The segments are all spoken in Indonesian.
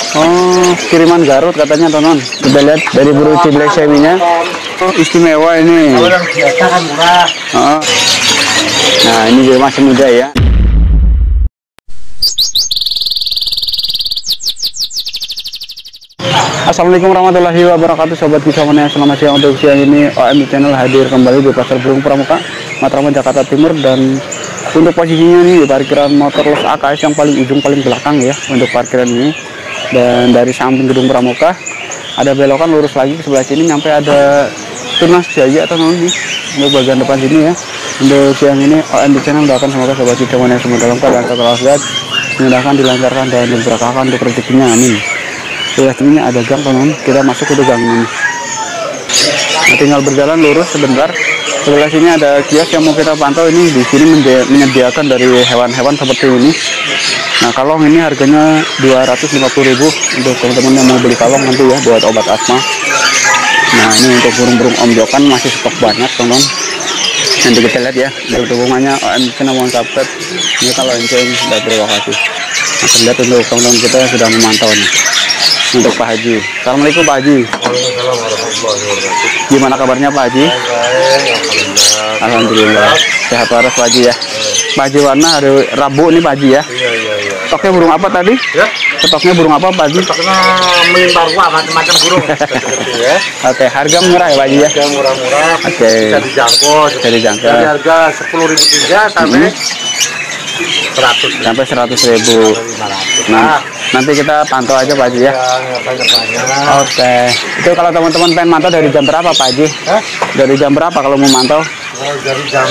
Oh, kiriman Garut katanya, teman. Kita lihat dari burung ciblek seminya. Oh, istimewa ini. Kalau yang biasa kan murah. Oh. Nah, ini juga masih muda ya. Assalamualaikum warahmatullahi wabarakatuh, sobat kisahnya. Selamat siang. Untuk siang ini OM Channel hadir kembali di Pasar Burung Pramuka, Matraman, Jakarta Timur. Dan untuk posisinya nih di parkiran motor Los AKS yang paling ujung paling belakang ya untuk parkiran ini. Dan dari samping gedung Pramuka ada belokan lurus lagi ke sebelah sini sampai ada Tunas Jaya atau non nih untuk bagian depan sini ya. Untuk siang ini OM Channel doakan semoga sobat kisahnya semua dalam keadaan sehat, dimudahkan, dilancarkan dan diberkahkan untuk rezekinya, amin. Sebelah sini ada gang, teman. Kita masuk ke gang ini. Nah, tinggal berjalan lurus sebentar. Sebelah sini ada kios yang mau kita pantau. Ini di sini menyediakan dari hewan-hewan seperti ini. Nah, kalong ini harganya 250.000 untuk teman-teman yang mau beli kalong nanti ya buat obat asma. Nah, ini untuk burung-burung omjokan masih stok banyak, teman. Nanti kita lihat ya. Untuk dukungannya OM Channel mohon subscribe. Ini kalau lonceng dan terima kasih. Nah, terlihat untuk teman-teman kita yang sudah memantau nih. Untuk Pak Haji. Assalamualaikum Pak Haji. Waalaikumsalam warahmatullahi wabarakatuh. Gimana kabarnya Pak Haji? Alhamdulillah. Sehat waras Pak Haji ya. Pak Haji Warna hari Rabu nih Pak Haji ya. Iya. Stoknya burung apa tadi? Ya. Stoknya burung apa Pak Haji? Stoknya melimpah ruah, macam-macam burung. Ya. Oke, harga murah ya Pak Haji ya. Harga murah-murah. Oke. Bisa dijangkau. Bisa dijangkau. Dari harga 10.003 sampai 100. Sampai 100.000. 500. Nah, nanti kita pantau aja Pak Haji ya. Banyak-banyak. Oke. Itu kalau teman-teman pengen mantau dari jam berapa Pak Haji? Dari jam berapa kalau mau mantau? Dari jam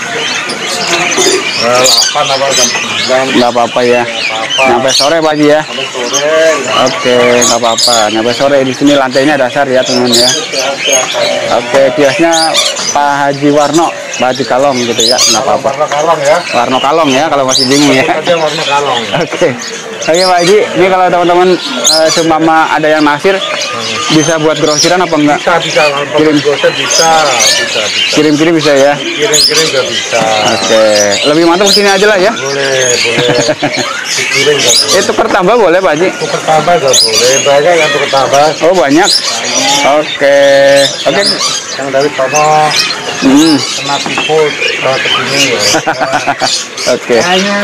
8 apa jam 9. Nggak apa-apa ya. Sampai sore Pak Haji ya. Sampai sore. Oke, nggak apa-apa. Sampai sore di sini lantainya dasar ya teman ya. Oke, kiosnya Pak Haji Warno, Pak Haji Kalong gitu ya. Nggak apa-apa. Warna kalong ya. Warno Kalong ya kalau masih bingung ya. Ada warna kalong. Oke. Oke Pak Haji, ini kalau teman-teman seumpama ada yang naksir bisa buat grosiran apa enggak? Bisa Kirim. bisa. Kirim-kirim bisa ya. Kirim juga bisa. Oke. Lebih mantap kesini aja lah ya. Boleh. Dikirim juga boleh. Itu pertambah boleh Pak Haji? Tukar tambah juga boleh. Banyak yang tukar tambah. Oh banyak. Oke. Yang dari sono kena tipu ke sini ya. Oke. Kayaknya.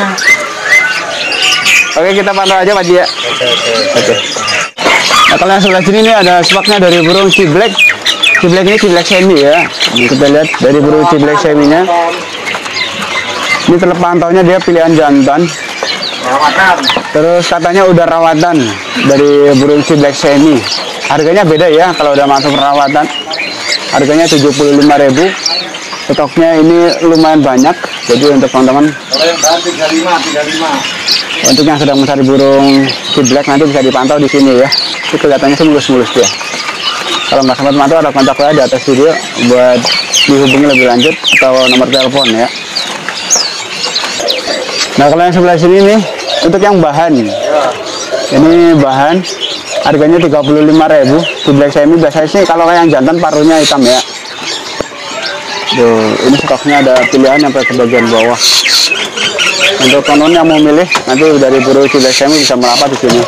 Oke, kita pantau aja Pak Haji ya. Oke. Nah, kalau yang sebelah sini ini ada spaknya dari burung ciblek. Ciblek ini ciblek semi ya. Kita lihat dari burung ciblek seminya. Ini terpantaunya dia pilihan jantan. Rawatan. Terus katanya udah rawatan dari burung ciblek semi. Harganya beda ya kalau udah masuk perawatan. Harganya 75.000. Stoknya ini lumayan banyak. Jadi untuk teman-teman Kalau yang bahan 35. untuk yang sedang mencari burung ciblek nanti bisa dipantau di sini ya. Itu kelihatannya sih mulus-mulus dia. Kalau nggak sempat mantau ada kontak saya di atas video buat dihubungi lebih lanjut atau nomor telepon ya. Nah kalau yang sebelah sini nih untuk yang bahan, ini bahan harganya 35.000. Ciblek semi biasanya sih kalau yang jantan paruhnya hitam ya. Tuh, ini stoknya ada pilihan sampai ke bagian bawah. Untuk teman yang mau milih nanti dari burung ciblek semi bisa merapat di sini.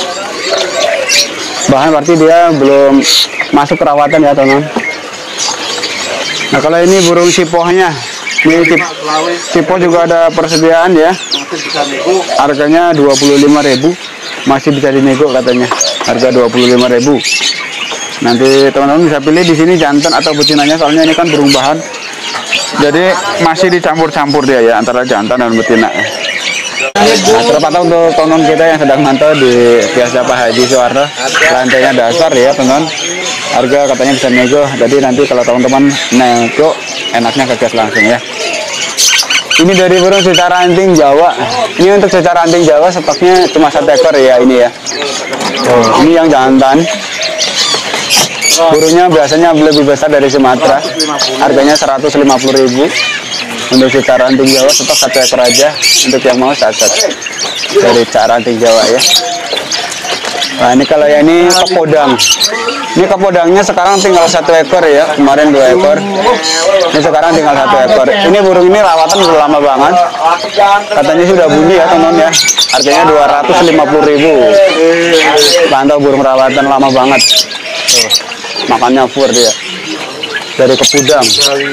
Bahan berarti dia belum masuk perawatan ya teman. Nah kalau ini burung sipohnya, ini sipo juga ada persediaan ya. Harganya 25.000, masih bisa dinego katanya. Harga 25.000. Nanti teman-teman bisa pilih di sini jantan atau betinanya, soalnya ini kan burung bahan. Jadi masih dicampur-campur dia ya antara jantan dan betina. Nah, terpantau untuk tonton kita yang sedang mantau di kiosnya Pak Haji Suwarno. Lantainya dasar ya teman. Harga katanya bisa nego. Jadi nanti kalau teman-teman nego enaknya ke kios langsung ya. Ini dari burung secara anting Jawa. Ini untuk secara anting Jawa stoknya cuma 1 ekor ya ini ya. Ini yang jantan. Burungnya biasanya lebih besar dari Sumatera. Harganya 150.000. Untuk secara anting Jawa stok 1 ekor aja. Untuk yang mau cacat dari cara anting Jawa ya. Nah ini kalau yang ini kepodang. Ini kepodangnya sekarang tinggal 1 ekor ya. Kemarin 2 ekor. Ini sekarang tinggal 1 ekor. Ini burung ini rawatan udah lama banget. Katanya sudah bunyi ya teman ya. Harganya 250.000. Pantau burung rawatan lama banget. Tuh, makannya fur dia. Dari Kepudang.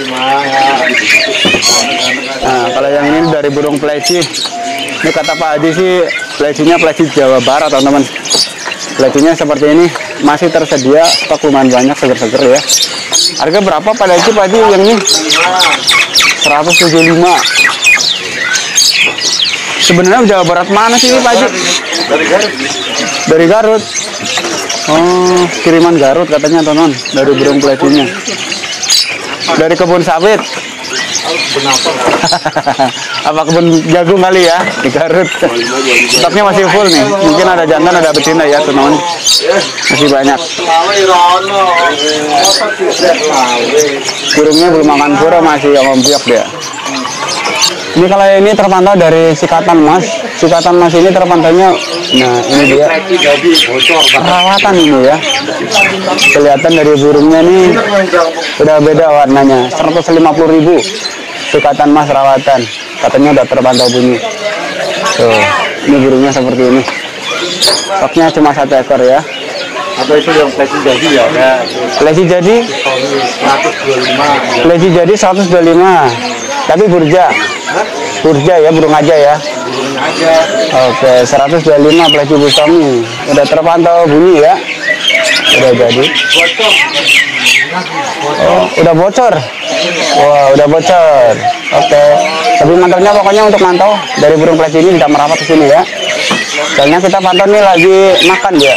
Nah, kalau yang ini dari burung pleci. Ini kata Pak Haji sih plecinya pleci Jawa Barat, teman-teman. Plecinya seperti ini, masih tersedia, stok lumayan banyak, seger-seger ya. Harga berapa pada itu Pak Haji yang ini? 175. Sebenarnya Jawa Barat mana sih Pak Haji? Dari Garut. Dari Garut. Oh, kiriman Garut katanya teman, dari burung plecinya. Dari kebun sawit. Apa kebun jagung kali ya di Garut. Stoknya masih full nih. Mungkin ada jantan, ada betina ya teman. Masih banyak. Burungnya belum makan pura, masih ngombiak dia. Ini kalau ini terpantau dari sikatan mas. Sikatan mas ini terpantaunya, nah ini dia perawatan ini ya. Kelihatan dari burungnya nih udah beda warnanya. 150.000 sikatan mas rawatan. Katanya udah terpantau bunyi. Tuh, ini burungnya seperti ini. Stoknya cuma 1 ekor ya. Atau itu yang pleci jadi ya? Pleci jadi 125. pleci jadi 125. Tapi burja. Burja ya, burung aja ya. Burung aja. Oke, 125 pleci Bustomi. Udah terpantau bunyi ya. Udah jadi. Oh, udah bocor. Wah, udah bocor. Oke. Tapi mantapnya pokoknya untuk mantau dari burung pleci ini tidak merapat ke sini ya. Soalnya kita pantau nih lagi makan dia.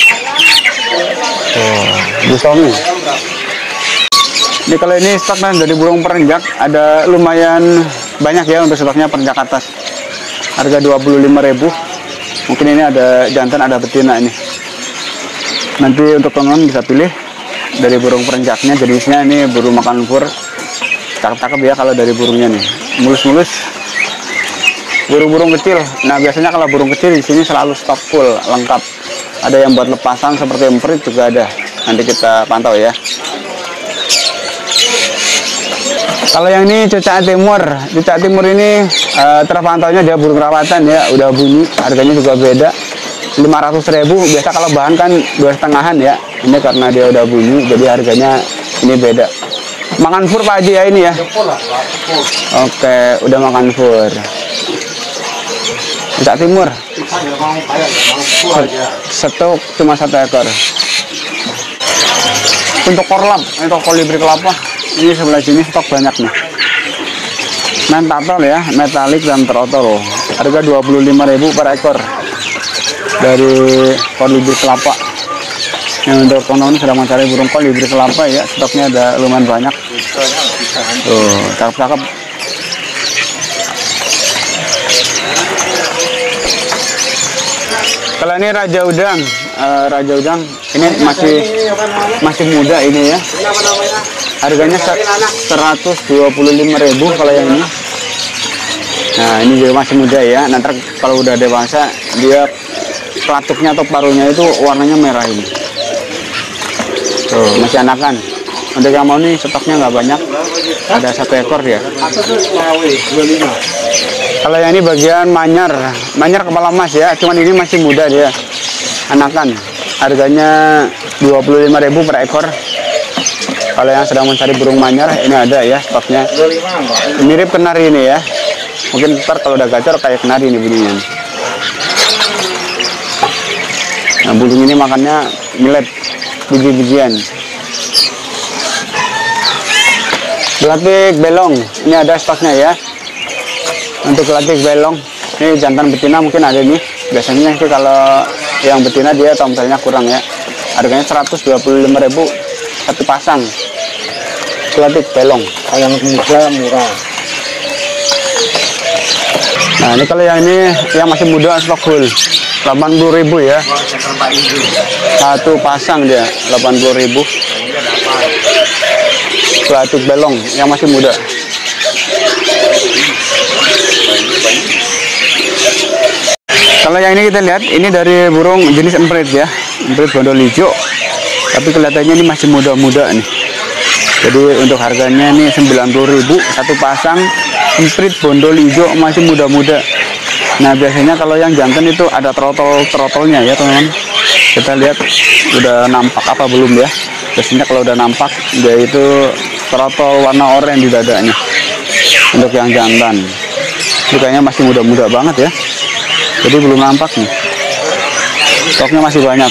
Bustomi. Ini kalau ini stoknya dari burung perenjak ada lumayan banyak ya untuk stoknya perenjak atas. Harga 25.000. Mungkin ini ada jantan, ada betina ini. Nanti untuk teman-teman bisa pilih dari burung perenjaknya, jenisnya ini burung makan fur. Cakep-cakep ya kalau dari burungnya nih. Mulus-mulus. Burung-burung kecil. Nah, biasanya kalau burung kecil di sini selalu stok full, lengkap. Ada yang buat lepasan seperti emprit juga ada. Nanti kita pantau ya. Kalau yang ini cucak timur. Cucak timur ini terpantaunya dia burung rawatan ya, udah bunyi. Harganya juga beda. 500.000. Biasa kalau bahan kan 2,5-an ya. Ini karena dia udah bunyi, jadi harganya ini beda. Makan fur Pak Haji ya ini ya. Oke, udah makan fur. Cucak timur. Stok cuma 1 ekor. Untuk korlap, untuk kolibri kelapa, ini sebelah sini stok banyak nih. Mentatol ya, metalik dan trotol. Harga 25.000 per ekor dari kolibri kelapa. Yang untuk teman-teman sedang mencari burung kolibri kelapa ya, stoknya ada lumayan banyak. Tuh, cakep-cakep. Kalau ini Raja Udang, Raja Udang ini masih muda ini ya. Harganya 125.000 kalau yang ini. Nah, ini juga masih muda ya. Nanti kalau udah dewasa dia pelatuknya atau paruhnya itu warnanya merah ini. Tuh, masih anakan. Untuk yang mau nih stoknya nggak banyak. Ada 1 ekor ya. Kalau yang ini bagian manyar kepala emas ya, cuman ini masih muda dia, anakan. Harganya 25.000 per ekor. Kalau yang sedang mencari burung manyar, ini ada ya stoknya. Mirip kenari ini ya. Mungkin ntar kalau udah gacor kayak kenari ini bunyinya. Nah, burung ini makannya millet, biji-bijian. Gelatik belong, ini ada stoknya ya. Untuk gelatik belong, ini jantan betina mungkin ada nih. Biasanya sih kalau yang betina dia tomselnya kurang ya. Harganya 125.000 1 pasang. Gelatik belong. Kalau yang muda murah. Nah, ini kalau yang ini yang masih muda stok full. 80.000 ya. 1 pasang dia 80.000. Gelatik belong yang masih muda. Kalau yang ini kita lihat, ini dari burung jenis emprit ya, emprit bondol hijau. Tapi kelihatannya ini masih muda-muda nih. Jadi untuk harganya ini 90.000 1 pasang emprit bondol hijau masih muda-muda. Nah biasanya kalau yang jantan itu ada trotolnya ya teman-teman. Kita lihat udah nampak apa belum ya. Biasanya kalau udah nampak dia itu trotol warna oranye di dadanya. Untuk yang jantan ini kayaknya masih muda-muda banget ya, jadi belum nampak nih. Stoknya masih banyak.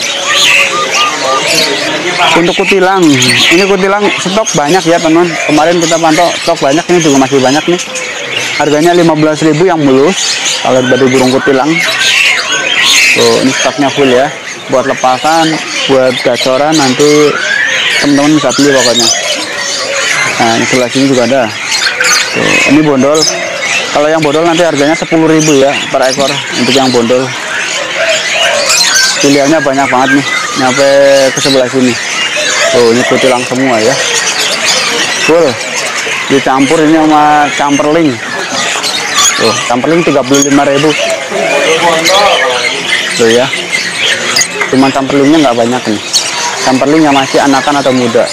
Untuk kutilang, ini kutilang stok banyak ya teman. Kemarin kita pantau stok banyak, ini juga masih banyak nih. Harganya 15.000 yang mulus kalau dari burung kutilang. Tuh, ini stoknya full ya. Buat lepasan, buat gacoran nanti teman-teman bisa beli pokoknya. Nah, ini sebelah sini juga ada. Tuh, ini bondol. Kalau yang bondol nanti harganya 10.000 ya per ekor untuk yang bondol. Pilihannya banyak banget nih, nyampe ke sebelah sini. Tuh, ini kutilang semua ya. Full. Dicampur ini sama camperling. Tuh, camperling 35.000. Tuh ya. Cuman camperlingnya nggak banyak nih. Camperling yang masih anakan atau muda.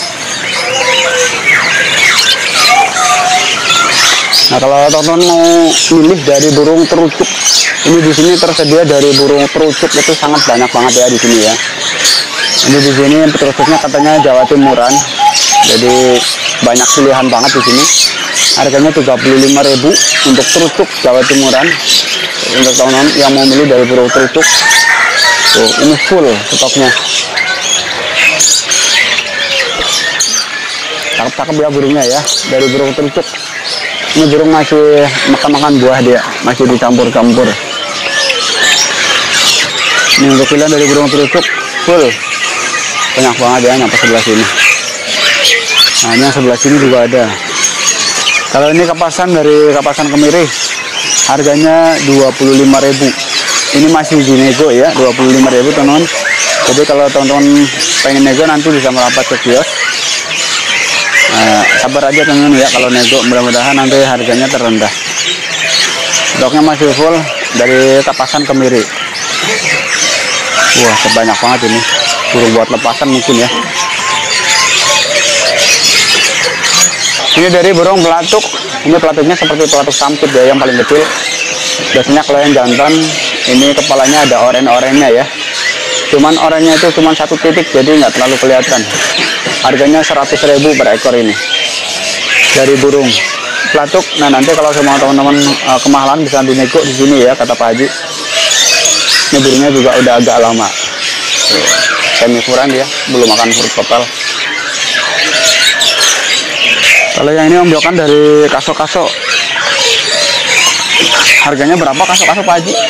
Nah, kalau teman-teman mau milih dari burung terucuk, ini di sini tersedia dari burung terucuk itu sangat banyak banget ya di sini ya. Ini di sini terucuknya katanya Jawa Timuran, jadi banyak pilihan banget di sini. Harganya 35.000 untuk terucuk Jawa Timuran. Untuk teman-teman yang mau milih dari burung terucuk, tuh ini full stoknya. Cakep-cakep ya burungnya ya, dari burung terucuk. Ini burung masih makan-makan buah dia, masih dicampur-campur. Ini untuk pilihan dari burung terucuk full. Banyak banget ya, nyampe sebelah sini. Nah, ini yang sebelah sini juga ada. Kalau ini kapasan dari kapasan kemiri, harganya 25.000. Ini masih di nego ya, 25.000 teman-teman. Jadi kalau teman-teman pengen nego nanti bisa merapat ke kios. Nah, sabar aja teman-teman ya, kalau nego mudah-mudahan nanti harganya terendah. Stoknya masih full dari kapasan kemiri. Wah, sebanyak banget ini. Burung buat lepasan mungkin ya. Ini dari burung pelatuk. Ini pelatuknya seperti pelatuk sampit ya, yang paling kecil. Biasanya kalau yang jantan ini kepalanya ada oren-orennya ya. Cuman orennya itu cuma satu titik, jadi nggak terlalu kelihatan. Harganya 100.000 per ekor ini dari burung pelatuk. Nah, nanti kalau semua teman-teman kemahalan bisa dinego di sini ya, kata Pak Haji. Ini burungnya juga udah agak lama. Semi-furan dia, belum makan fur total. Kalau yang ini ombyokan dari kaso-kaso. Harganya berapa kaso-kaso Pak Haji?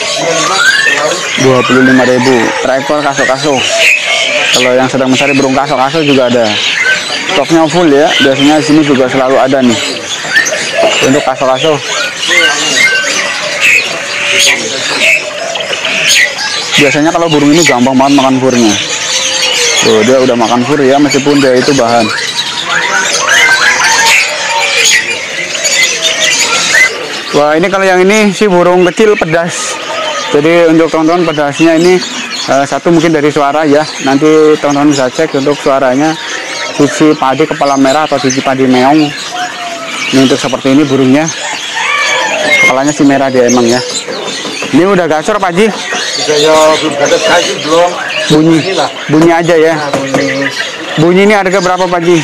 25.000 per ekor kaso-kaso. Kalau yang sedang mencari burung kaso-kaso juga ada. Stoknya full ya. Biasanya di sini juga selalu ada nih untuk kaso-kaso. Biasanya kalau burung ini gampang banget makan furnya. Tuh, dia udah makan fur ya, meskipun dia itu bahan. Wah, ini kalau yang ini sih burung kecil pedas. Jadi untuk teman-teman pedasnya ini satu mungkin dari suara ya. Nanti teman-teman bisa cek untuk suaranya. Cici padi kepala merah atau cici padi meong. Ini untuk seperti ini burungnya. Kepalanya si merah dia emang ya. Ini udah gacor Pak Haji? Ya, belum ada kayu belum. Bunyi aja ya. Bunyi ini harga berapa Pak Haji?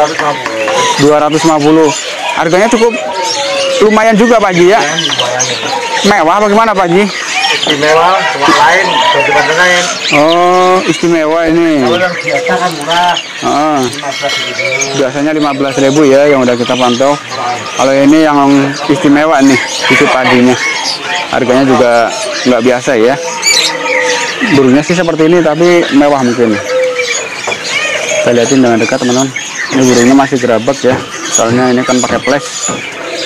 250. Harganya cukup lumayan juga Pak Haji ya. Mewah bagaimana Pak Haji? Istimewa, tempat lain, tempat lain. Oh, istimewa ini. Kalau yang biasa kan murah. Biasanya 15.000 ya yang udah kita pantau. Kalau ini yang istimewa nih, itu padinya. Harganya juga nggak biasa ya. Burungnya sih seperti ini tapi mewah mungkin. Kita lihatin dengan dekat teman-teman. Ini burungnya masih gerabak ya. Soalnya ini kan pakai flash.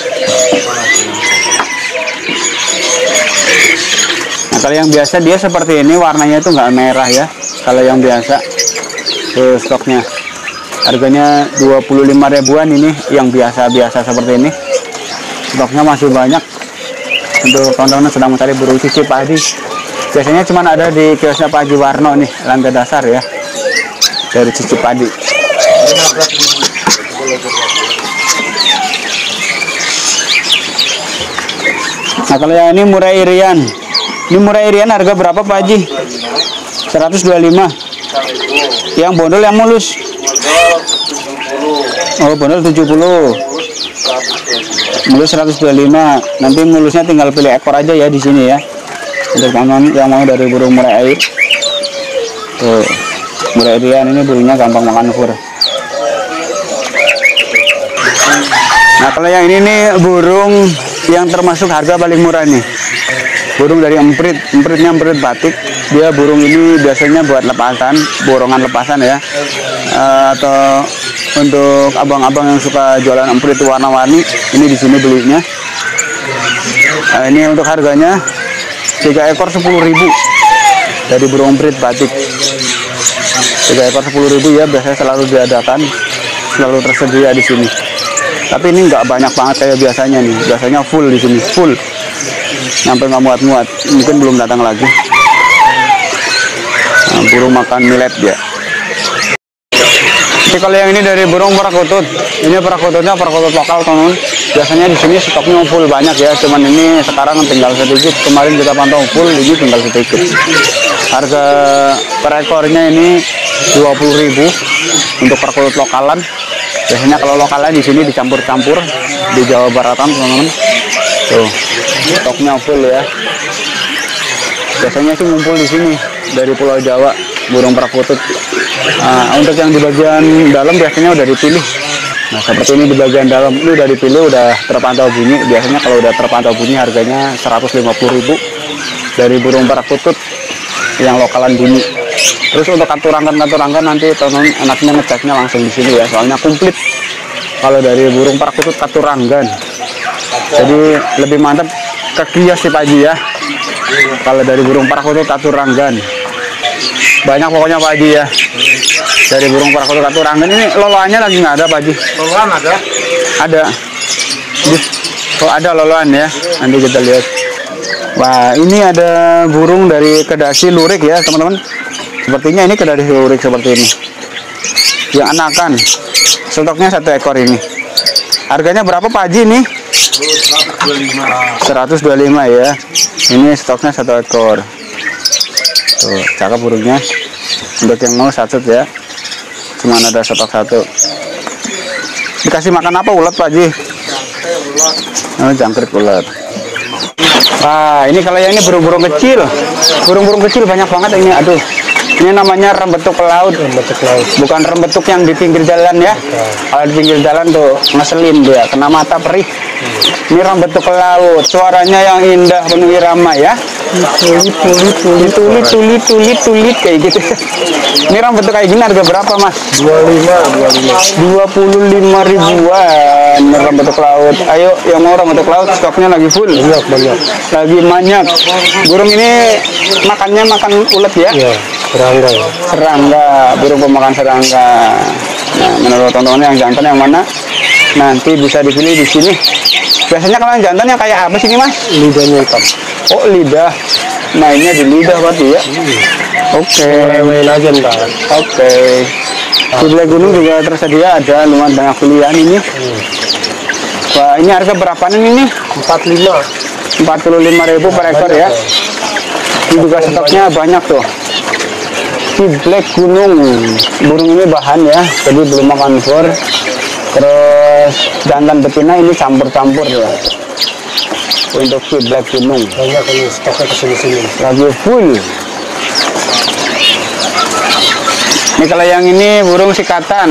Nah, kalau yang biasa dia seperti ini, warnanya itu nggak merah ya. Kalau yang biasa, tuh stoknya. Harganya 25.000-an ini yang biasa-biasa seperti ini. Stoknya masih banyak. Untuk teman-teman sedang mencari burung cici Pak Haji. Biasanya cuma ada di kiosnya Pak Haji Warno nih, lantai dasar ya. Dari cici padi. Nah, kalau yang ini murai irian. Ini murai irian harga berapa Pak Haji? 125. Yang bondol yang mulus. Oh, bondol 70. Mulus 125. Nanti mulusnya tinggal pilih ekor aja ya di sini ya. Untuk teman yang mau dari burung murai air. Tuh, murai airian ini burungnya gampang makan fur. Nah, kalau yang ini nih burung yang termasuk harga paling murah nih. Burung dari emprit, empritnya emprit batik. Dia burung ini biasanya buat lepasan, borongan lepasan ya. Atau untuk abang-abang yang suka jualan emprit warna-warni, ini di sini belinya. Nah, ini untuk harganya 3 ekor 10.000 dari burung emprit batik. 3 ekor 10.000 ya, biasanya selalu diadakan, selalu tersedia di sini. Tapi ini nggak banyak banget kayak biasanya nih. Biasanya full di sini, full. Sampai nggak muat-muat. Mungkin belum datang lagi. Nah, burung makan millet dia. Jadi kalau yang ini dari burung perakutut. Ini perakututnya perakutut lokal teman. Biasanya di sini stoknya full banyak ya. Cuman ini sekarang tinggal sedikit. Kemarin kita pantau full, ini tinggal sedikit. Harga per ekornya ini 20.000 untuk perakutut lokalan. Biasanya kalau lokalnya di sini dicampur-campur di Jawa Baratan teman-teman. Tuh, stoknya full ya. Biasanya sih ngumpul di sini dari Pulau Jawa burung perakutut. Untuk yang di bagian dalam biasanya udah dipilih. Nah, seperti ini di bagian dalam ini udah dipilih, udah terpantau bunyi. Biasanya kalau udah terpantau bunyi harganya 150.000 dari burung perakutut yang lokalan bunyi. Terus untuk katurangkan nanti teman anaknya ngeceknya langsung di sini ya, soalnya komplit. Kalau dari burung perakutut katuranggan, jadi lebih mantap ke kios sih Pak Haji ya. Kalau dari burung perakutut katuranggan, banyak pokoknya Pak Haji ya. Dari burung perakutut katuranggan ini loloannya lagi nggak ada Pak Haji? Loloan ada? Ada. Oh ada loloan ya, nanti kita lihat. Wah ini ada burung dari kedasi lurik ya teman-teman. Sepertinya ini kedasi lurik seperti ini. Yang anakan. Stoknya 1 ekor ini. Harganya berapa Pak Haji nih? 125 ya. Ini stoknya 1 ekor. Tuh, cakep burungnya. Untuk yang mau satu ya. Cuma ada stok 1. Dikasih makan apa ulat Pak Haji? Oh, jangkrik ulat. Wah, ini kalau yang ini burung-burung kecil. Burung-burung kecil banyak banget ini. Aduh. Ini namanya rembetuk laut. Rembetuk laut. Bukan rembetuk yang di pinggir jalan ya. Kalau di pinggir jalan tuh ngeselin dia, kena mata perih. Ini rembetuk laut. Suaranya yang indah, penuh irama ya. Tulit kayak gitu. Ini rembetuk kayak gini harga berapa Mas? 25 ribuan rembetuk laut. Ayo yang mau rembetuk laut stoknya lagi full. Banyak. Lagi banyak. Burung ini makannya makan ulet ya? Iya. Serangga. Serangga, burung pemakan serangga. Nah, menurut teman-teman yang jantan yang mana? Nanti bisa dipilih di sini. Biasanya kalau yang jantan yang kayak apa sih ini Mas? Lidahnya hitam. Oh lidah, mainnya di lidah berarti ya? Oke. Main aja ntar. Oke. Di Belai Gunung juga tersedia, ada lumayan banyak pilihan ini. Wah ini harga berapa nih ini? 45.000 per ekor ya. Ini juga stoknya banyak tuh. Di Black Gunung, burung ini bahan ya, jadi belum makan fur. Terus jantan betina ini campur-campur ya. Untuk si Black Gunung banyak ini stoknya kesini-sini. lagi full. Ini kalau yang ini burung sikatan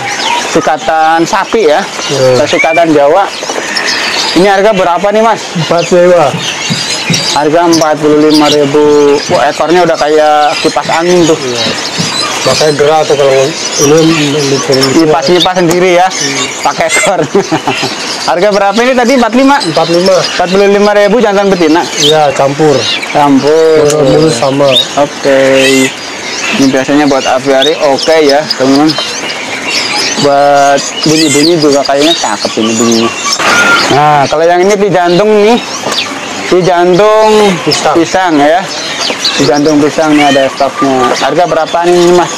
sapi ya, sikatan Jawa. Ini harga berapa nih Mas? 4 sewa. Harga 45.000. Wah, ekornya udah kayak kipas angin tuh. Iya. Makanya gerah tuh kalau ini Kipas sendiri ya. Pakai ekor. Harga berapa ini tadi? 45 45.000 jantan betina. Iya, campur mulus sama. Oke. Ini biasanya buat aviari oke ya, teman-teman. Buat bunyi-bunyi juga kayaknya cakep ini bunyinya. Nah, kalau yang ini di jantung nih. Di jantung pisang ya. Di jantung pisang nih ada stoknya. Harga berapa nih Mas?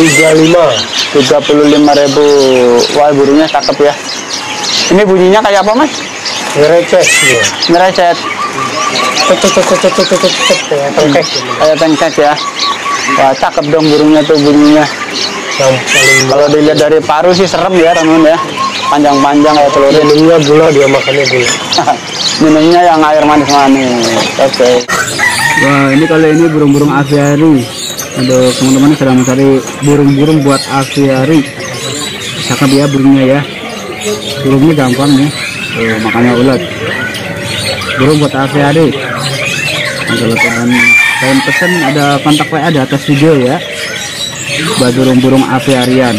35.000. Wah, burungnya cakep ya. Ini bunyinya kayak apa Mas? Ngerecet. Ngerecet. Kayak tengkek ya. Wah, cakep dong burungnya tuh bunyinya. Kalau dilihat dari paru sih serem ya teman-teman ya. Panjang-panjang kayak telur. Minumnya gula, dia makannya gula. Minumnya yang air manis-manis. Oke. Wah, ini kali ini burung-burung aviari. Untuk teman-teman sedang mencari burung-burung buat aviari. Cakep ya burungnya ya. Burungnya gampang nih. Makanya ulat. Burung buat aviari. Kalau kalian pesen ada kontak WA di atas video ya. Buat burung-burung aviarian.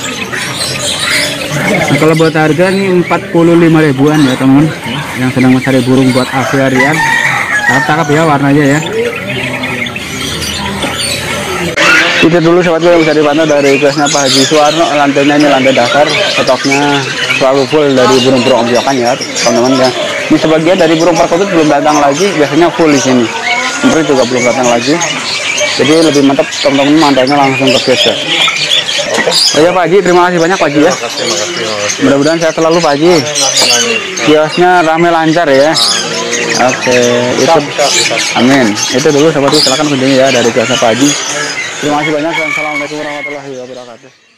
Nah, kalau buat harga nih 45 ribuan ya teman, yang sedang mencari burung buat aviarian. Cakep ya warnanya ya. Itu dulu sobatku yang bisa dipantau dari kelasnya Pak Haji Suwarno. Lantainya ini lantai dasar, stoknya selalu full dari burung-burung ombyokan ya teman-teman ya. Ini sebagian dari burung perkutut belum datang lagi, biasanya full di sini. Seperti juga belum datang lagi. Jadi lebih mantap teman-teman mantainya langsung ke kios ya. Oh ya Pak Haji, terima kasih banyak Pak Haji ya. Mudah-mudahan sehat selalu Pak Haji. Kiosnya rame lancar ya. Oke, itu amin. Itu dulu sahabatku, silakan kunjungi ya dari kiosnya Pak Haji. Terima kasih banyak dan assalamualaikum warahmatullahi wabarakatuh.